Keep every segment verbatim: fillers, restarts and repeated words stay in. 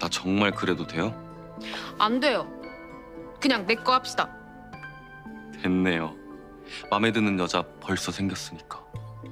나 정말 그래도 돼요? 안 돼요. 그냥 내 거 합시다. 됐네요. 마음에 드는 여자 벌써 생겼으니까.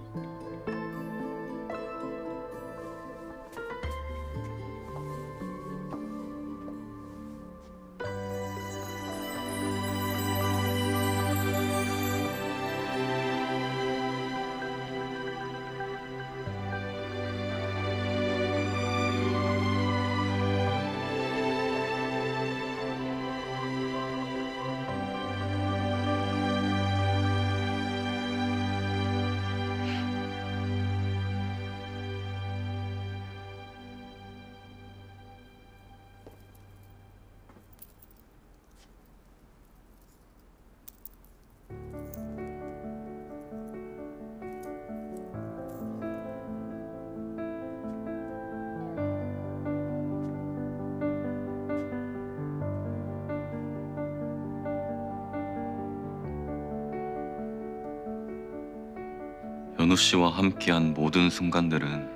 연우 씨와 함께한 모든 순간들은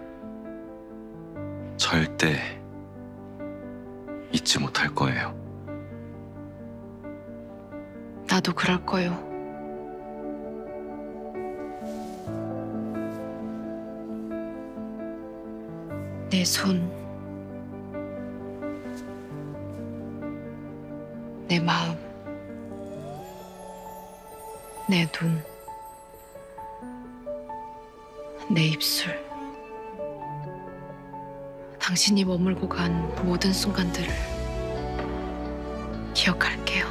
절대 잊지 못할 거예요. 나도 그럴 거요. 내 손, 내 마음, 내 눈, 내 입술. 당신이 머물고 간 모든 순간들을 기억할게요.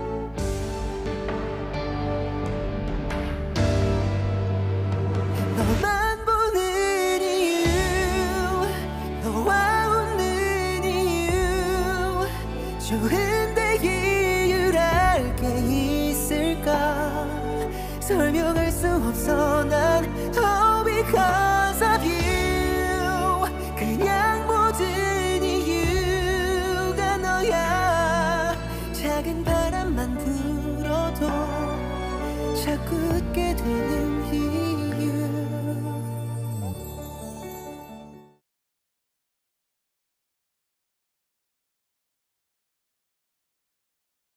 너만 보는 이유, 너와 웃는 이유, 좋은데 이유랄 게 있을까? 설명할 수 없어 난 더 비가